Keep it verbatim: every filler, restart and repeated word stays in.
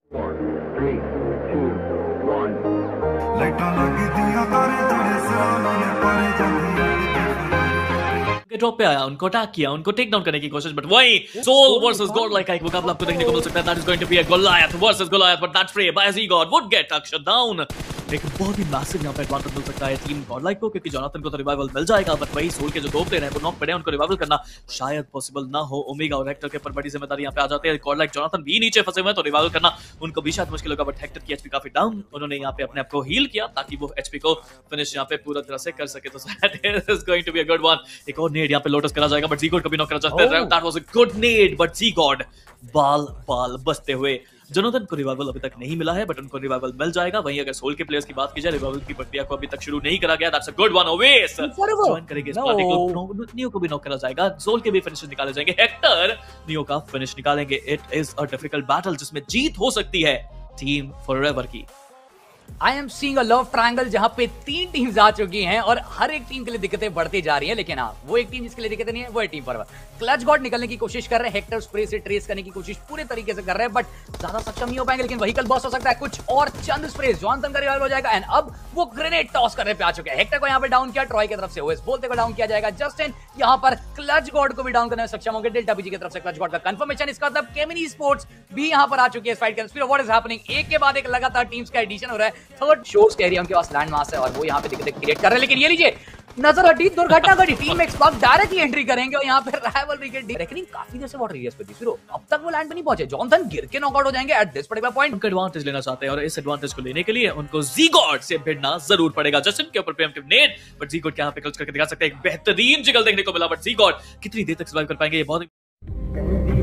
Drop पे आया, उनको अटैक किया, उनको टेक डाउन करने की कोशिश, बट वही सोल वर्सेस गॉड लाइक एक मुकाबला आपको देखने को मिल सकता है। That is going to be a Goliath versus Goliath, but that fray by Zygod would get shut down. एक बहुत ही मैसिव यहां पे एडवांटेज मिल सकता है टीम गॉडलाइक को, क्योंकि जोनाथन को तो रिवाइवल मिल जाएगा, बट वही सोल के जो दो प्लेयर हैं वो नॉक पड़े हैं, उनको रिवाइवल करना शायद पॉसिबल ना हो। ओमेगा और हेक्टर के ऊपर बड़ी जिम्मेदारी यहां पे आ जाती है। गॉडलाइक जोनाथन भी नीचे फंसे हुए हैं, तो रिवाइवल करना उनको भी शायद मुश्किल होगा, बट हेक्टर की एचपी काफी डाउन, उन्होंने यहां पे अपने आप को हील किया ताकि वो एचपी को फिनिश यहां पे पूरा तरह से कर सके। तो that is going to be a good one. एक और नेड यहां पे लोटस करा जाएगा, बट ज़ीगॉड को भी नॉक करा जाता है। That was a good Ned, but Zygod बाल बाल बचते हुए। जोनाथन को रिवाइवल अभी तक नहीं मिला है, बट उनको रिवाइवल मिल जाएगा। वहीं अगर सोल के प्लेयर्स की बात की जाए, रिवाइवल की प्रक्रिया को अभी तक शुरू नहीं करा गया। That's a good one. Owais join करेंगे इस पार्टी को, नियो को भी नॉक करा जाएगा, सोल के भी फिनिशेस निकाले जाएंगे, हेक्टर नियो का फिनिश निकालेंगे। It is a difficult battle जिसमें जीत हो सकती है टीम फॉरएवर की। I am seeing a love triangle जहां पे तीन टीम्स आ चुकी हैं और हर एक टीम के लिए दिक्कतें बढ़ती जा रही हैं, लेकिन हाँ वो एक टीम जिसके लिए दिक्कतें नहीं है वो है टीम फॉरएवर। क्लच गॉड निकलने की कोशिश कर रहे हैं, हेक्टर स्प्रे से ट्रेस करने की कोशिश पूरे तरीके से कर रहे हैं, बट ज्यादा सक्षम नहीं हो पाएंगे, लेकिन व्हीकल बॉस हो सकता है कुछ और चंद स्प्रे। जोनाथन का रिवाइवल हो जाएगा एंड अब वो ग्रेनेड टॉस करने पे आ चुके हैं। हेक्टर को यहाँ पे डाउन किया, ट्रॉय की तरफ से ओएस बोलते को डाउन किया जाएगा, जस्टिन यहाँ पर क्लच गॉड को भी डाउन करने में सक्षम होंगे। डेल्टा पीजी की तरफ से क्लच गॉड का कंफर्मेशन, इसका मतलब केमिनी स्पोर्ट्स भी यहाँ पर आ चुकी है इस फाइट के अंदर। व्हाट इज हैपनिंग, एक के बाद एक लगातार टीम्स का एडिशन हो रहा है। थर्ड शोज कैरियर उनके पास लैंड मास है और वो यहाँ पे दिक्कतें क्रिएट कर रहे हैं, लेकिन ये लीजिए नजर हटी, दुर्घटना घटी, टीम एक्सबॉक डायरेक्टली एंट्री करेंगे और यहाँ पे राइवलरी के रेकनिंग काफी देर से वाटर एरियाज पे थी, फिर अब तक वो लैंड पे नहीं पहुंचे। जोनाथन गिर के नॉकआउट हो जाएंगे एट दिस पर्टिकुलर पॉइंट। उनका एडवांटेज लेना चाहते हैं और इस एडवांटेज को लेने के लिए उनको ज़ीगॉड से भिड़ना जरूर पड़ेगा। जस्टिन के ऊपर प्रीएम्प्टिव नेड, बट ज़ीगॉड के यहाँ पे क्लच करके दिखा सकते हैं, एक बेहतरीन जिगल देखने को मिला, बट ज़ीगॉड कितनी देर तक सर्वाइव कर पाएंगे ये बहुत